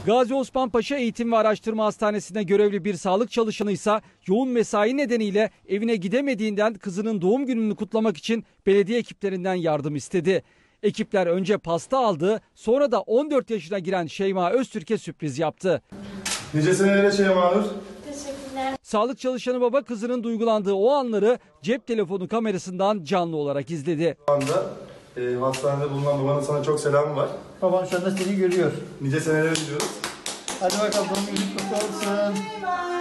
Gazi Osman Paşa Eğitim ve Araştırma Hastanesi'nde görevli bir sağlık çalışanı ise yoğun mesai nedeniyle evine gidemediğinden kızının doğum gününü kutlamak için belediye ekiplerinden yardım istedi. Ekipler önce pasta aldı, sonra da 14 yaşına giren Şeyma Öztürk'e sürpriz yaptı. Nice senelere Şeyma Nur. Teşekkürler. Sağlık çalışanı baba kızının duygulandığı o anları cep telefonu kamerasından canlı olarak izledi. Şu anda hastanede bulunan babanın sana çok selamı var. Babam şu anda seni görüyor. Nice seneler diliyoruz. Hadi bakalım, doğum günün kutlu olsun.